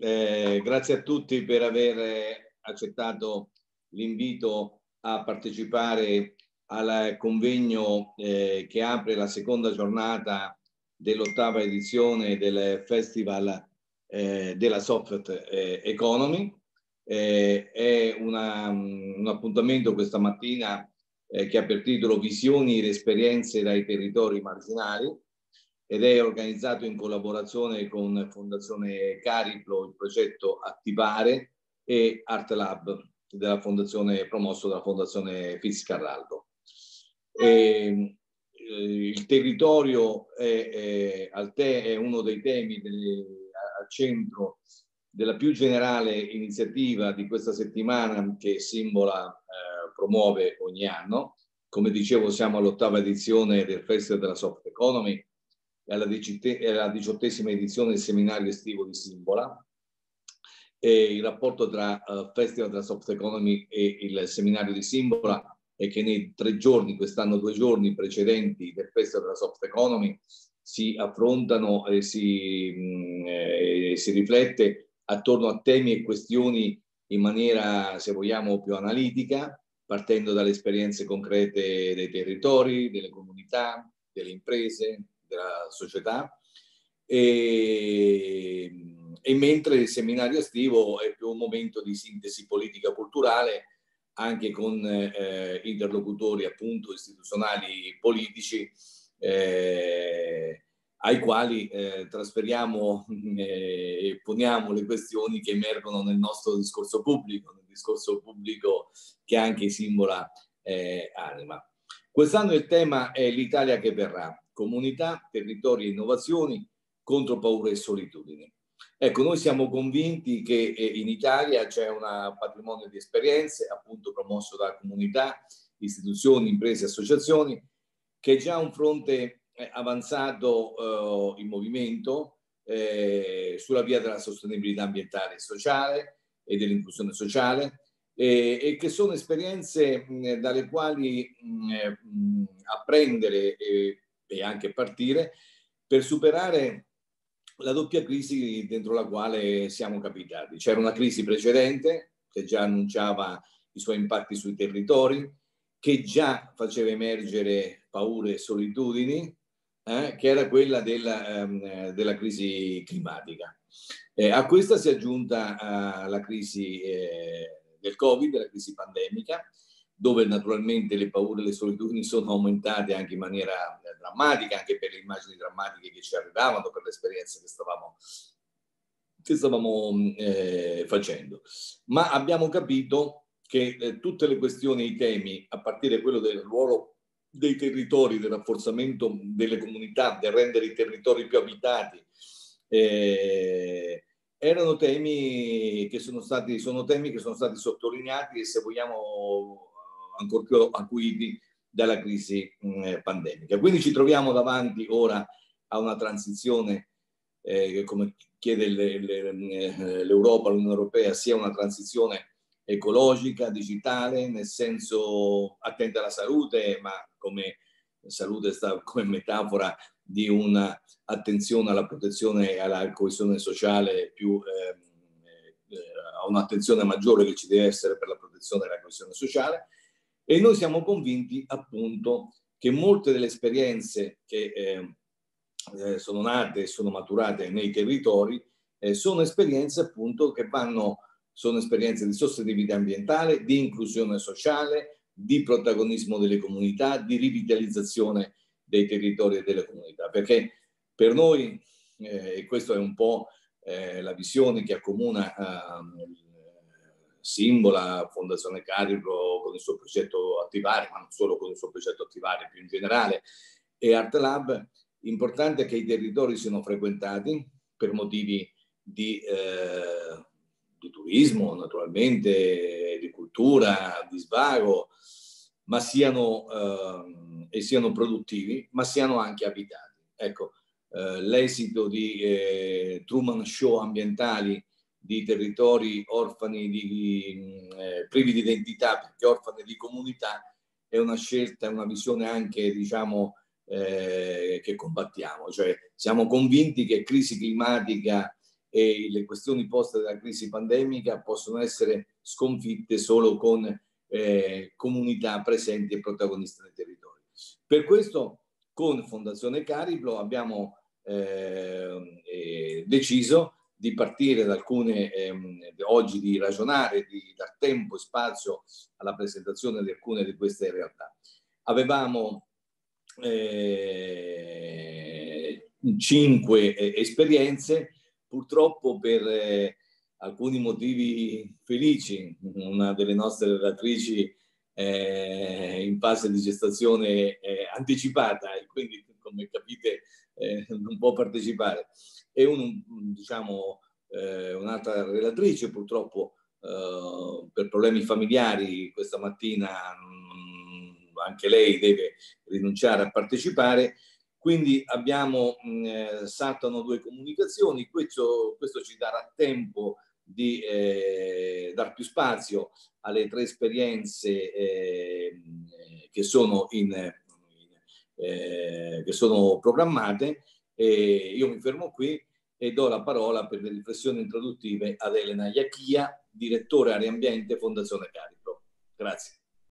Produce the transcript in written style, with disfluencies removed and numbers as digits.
Grazie a tutti per aver accettato l'invito a partecipare al convegno che apre la seconda giornata dell'8ª edizione del Festival della Soft Economy. È un appuntamento questa mattina che ha per titolo Visioni ed esperienze dai territori marginali, ed è organizzato in collaborazione con Fondazione Cariplo, il progetto Attivare, e Art Lab della fondazione, promosso dalla Fondazione Fitzcarraldo. Il territorio è uno dei temi al centro della più generale iniziativa di questa settimana che Symbola promuove ogni anno. Come dicevo, siamo all'8ª edizione del Festival della Soft Economy, è la 18ª edizione del seminario estivo di Symbola. E il rapporto tra Festival della Soft Economy e il seminario di Symbola è che nei 3 giorni, quest'anno 2 giorni precedenti del Festival della Soft Economy, si affrontano e si riflette attorno a temi e questioni in maniera, se vogliamo, più analitica, partendo dalle esperienze concrete dei territori, delle comunità, delle imprese, della società, e mentre il seminario estivo è più un momento di sintesi politica culturale, anche con interlocutori appunto istituzionali politici, ai quali trasferiamo e poniamo le questioni che emergono nel nostro discorso pubblico, che anche Symbola anima. Quest'anno il tema è l'Italia che verrà: comunità, territori e innovazioni contro paure e solitudini. Ecco, noi siamo convinti che in Italia c'è un patrimonio di esperienze, appunto promosso da comunità, istituzioni, imprese, associazioni, che è già un fronte avanzato in movimento sulla via della sostenibilità ambientale e sociale e dell'inclusione sociale, e che sono esperienze dalle quali apprendere e anche partire per superare la doppia crisi dentro la quale siamo capitati. C'era una crisi precedente che già annunciava i suoi impatti sui territori, che già faceva emergere paure e solitudini, che era quella della crisi climatica. A questa si è aggiunta la crisi del Covid, la crisi pandemica, dove naturalmente le paure e le solitudini sono aumentate anche in maniera drammatica, anche per le immagini drammatiche che ci arrivavano, per l'esperienza che stavamo facendo. Ma abbiamo capito che tutte le questioni e i temi, a partire da quello del ruolo dei territori, del rafforzamento delle comunità, del rendere i territori più abitati, erano temi che sono stati sottolineati e, se vogliamo, ancor più acuiti dalla crisi pandemica. Quindi ci troviamo davanti ora a una transizione che, come chiede l'Europa, l'Unione Europea, sia una transizione ecologica, digitale, nel senso attenta alla salute, ma come salute sta come metafora di un'attenzione alla protezione e alla coesione sociale, a un'attenzione maggiore che ci deve essere per la protezione e la coesione sociale. E noi siamo convinti appunto che molte delle esperienze che sono nate e sono maturate nei territori sono esperienze appunto che sono esperienze di sostenibilità ambientale, di inclusione sociale, di protagonismo delle comunità, di rivitalizzazione dei territori e delle comunità. Perché per noi, e questa è un po' la visione che accomuna Symbola, Fondazione Cariplo con il suo progetto Attivare, ma non solo con il suo progetto Attivare, più in generale, e Art Lab, importante è che i territori siano frequentati per motivi di turismo, naturalmente, di cultura, di svago, ma siano produttivi, ma siano anche abitati. Ecco, l'esito di Truman Show ambientali di territori orfani, privi di identità, perché orfani di comunità, è una scelta, è una visione anche, diciamo, che combattiamo. Cioè, siamo convinti che crisi climatica e le questioni poste dalla crisi pandemica possono essere sconfitte solo con comunità presenti e protagoniste nei territori. Per questo con Fondazione Cariplo abbiamo deciso di partire da alcune, oggi di ragionare, di dar tempo e spazio alla presentazione di alcune di queste realtà. Avevamo 5 esperienze, purtroppo per alcuni motivi felici, una delle nostre relatrici in fase di gestazione anticipata e quindi, come capite, non può partecipare, e diciamo, un'altra relatrice purtroppo per problemi familiari questa mattina anche lei deve rinunciare a partecipare. Quindi saltano 2 comunicazioni, questo ci darà tempo di dar più spazio alle 3 esperienze che sono programmate. Io mi fermo qui e do la parola per le riflessioni introduttive ad Elena Iachia, direttore Area Ambiente Fondazione Cariplo. Grazie.